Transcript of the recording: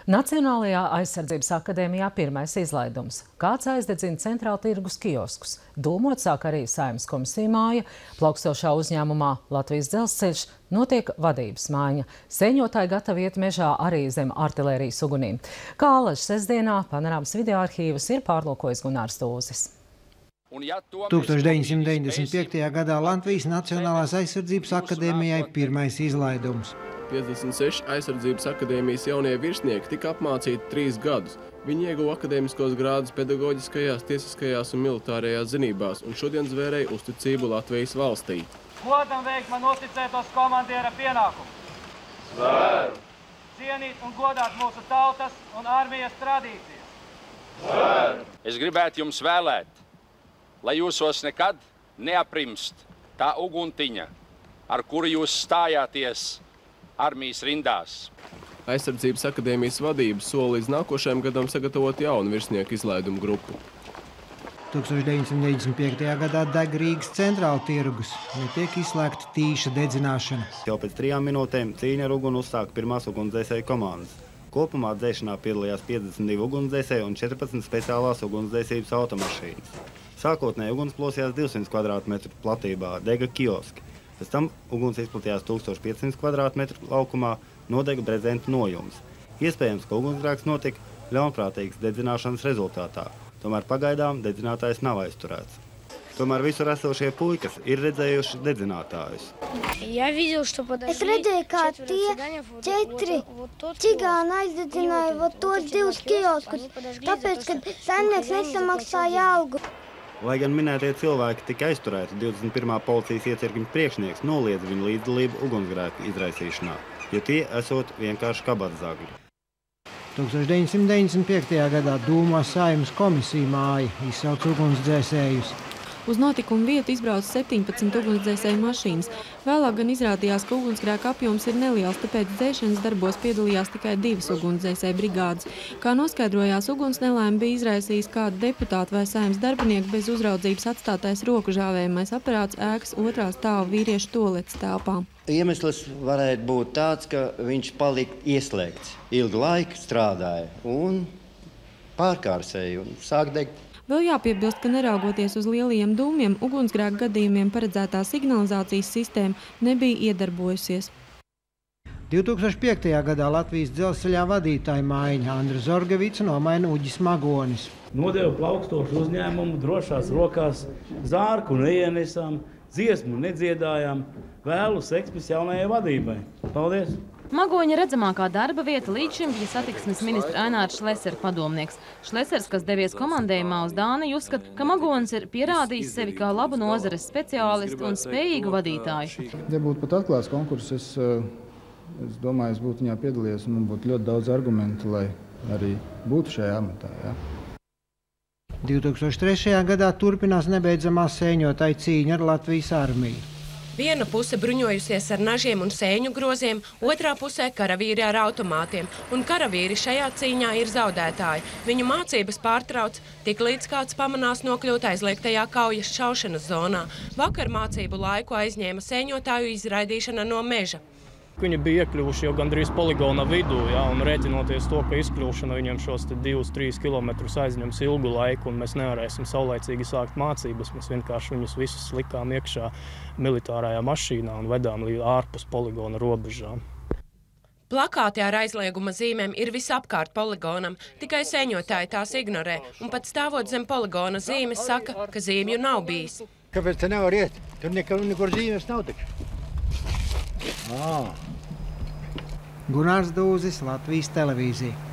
Nacionālajā aizsardzības akadēmijā pirmais izlaidums. Kāds aizdedzina centrāla tirgus kioskus. Dūmot sāk arī Saeimas komisija māja. Plaukstošā uzņēmumā Latvijas dzelzceļš notiek vadības maiņa. Sēņotāji gatavi iet mežā arī zem artilērijas ugunīm. Kā alaži sestdienā panorāmas videoarhīvus ir pārlūkojis Gunārs Tūzis. 1995. gadā Latvijas Nacionālās aizsardzības akadēmijai pirmais izlaidums. 56 aizsardzības akadēmijas jaunie virsnieki tika apmācīti 3 gadus. Viņi ieguva akadēmiskos grādus pedagoģiskajās, tiesiskajās un militārajās zinībās un šodien zvērēja uzticību Latvijas valstī. Godam veikt man uzticētos komandiera pienākumu. Zvēru! Cienīt un godāt mūsu tautas un armijas tradīcijas. Zvēru! Es gribētu jums vēlēt, lai jūsos nekad neaprimst tā uguntiņa, ar kuru jūs stājāties armijas rindās. Aizsardzības akadēmijas vadība sola līdz nākošajam gadam sagatavot jaunu virsnieku izlaidumu grupu. 1995. gadā deg Rīgas centrāla tirgus. Netiek izslēgta tīša dedzināšana. Jau pēc 3 minūtēm cīņa ar uguni uzsāka pirmās ugunsdzēsēju komandas. Kopumā dzēšanā piedalījās 52 ugunsdzēsēji un 14 speciālās ugunsdzēsības automašīnas. Sākotnēji uguns plosījās 200 kvadrātmetru platībā, dega kioski. Pēc tam uguns izplatījās 1500 kvadrātmetru laukumā, nodega brezentu nojums. Iespējams, ka ugunsgrēks notika ļaunprātīgas dedzināšanas rezultātā. Tomēr pagaidām dedzinātājs nav aizturēts. Tomēr visur esošie puikas ir redzējuši dedzinātājus. Es redzēju, kā tie 4 čigāni aizdedzināja tos 2 kioskus, tāpēc, ka saimnieks nesamaksāja algu. Lai gan minētie cilvēki tika aizturēti, 21. policijas iecirkņa priekšnieks noliedza viņu līdzdalību ugunsgrēku izraisīšanā, jo tie esot vienkārši kabatzagļi. 1995. gadā Dūmā Saeimas komisija māja izsauc ugunsdzēsējus. Uz notikumu vietu izbrauca 17 ugunsdzēsēju mašīnas. Vēlāk gan izrādījās, ka ugunsgrēka apjoms ir neliels, tāpēc dzēšanas darbos piedalījās tikai 2 ugunsdzēsēju brigādes. Kā noskaidrojās, ugunsnelēma bija izraisījis kādu deputātu vai Saeimas darbinieku bez uzraudzības atstātais roku žāvējamais aparāts ēkas 2. stāva vīriešu toaletes telpā. Iemesls varētu būt tāds, ka viņš palika ieslēgts. Ilgu laiku strādāja un pārkārsēja un sāk degt. Vēl jāpiebilst, ka neraugoties uz lielajiem dūmiem, ugunsgrēku gadījumiem paredzētā signalizācijas sistēma nebija iedarbojusies. 2005. gadā Latvijas dzelzceļā vadītāja maiņa Andris Zorgevics nomaina Uģis Magonis. Nodeva plaukstošu uzņēmumu drošās rokās, zārku neienesām, dziesmu nedziedājām, vēlu sekmes jaunajai vadībai. Paldies! Magoņa redzamākā darba vieta līdz šim bija satiksmes ministra Aināra Šlesera padomnieks. Šlesers, kas devies komandējumā uz Dāniju, uzskata, ka Magonis ir pierādījis sevi kā labu nozares speciālistu un spējīgu vadītāju. Ja būtu pat atklāts konkurss, es domāju, es būtu viņā piedalījies un man būtu ļoti daudz argumentu, lai arī būtu šajā amatā. Ja? 2003. gadā turpinās nebeidzamā sēņotāja cīņa ar Latvijas armiju. Viena puse bruņojusies ar nažiem un sēņu groziem, otrā pusē karavīri ar automātiem. Un karavīri šajā cīņā ir zaudētāji. Viņu mācības pārtrauc, tik līdz kāds pamanās nokļūt aizliegtajā kaujas šaušanas zonā. Vakar mācību laiku aizņēma sēņotāju izraidīšana no meža. Viņi bija iekļuvuši jau gandrīz poligona vidū, ja, un rēķinoties to, ka izkļūšana viņiem šos 2–3 kilometrus aizņems ilgu laiku, un mēs nevarēsim saulaicīgi sākt mācības. Mēs vienkārši viņus visus likām iekšā militārajā mašīnā un vedām līdz ārpus poligona robežām. Plakāti ar aizlieguma zīmēm ir visapkārt poligonam, tikai sēņotāji tās ignorē, un pat stāvot zem poligona zīmes saka, ka zīmju nav bijis. Kāpēc te nevar iet? Tur nekur zīmes nav taču. Gunārs Tūzis, Latvijas televīzija.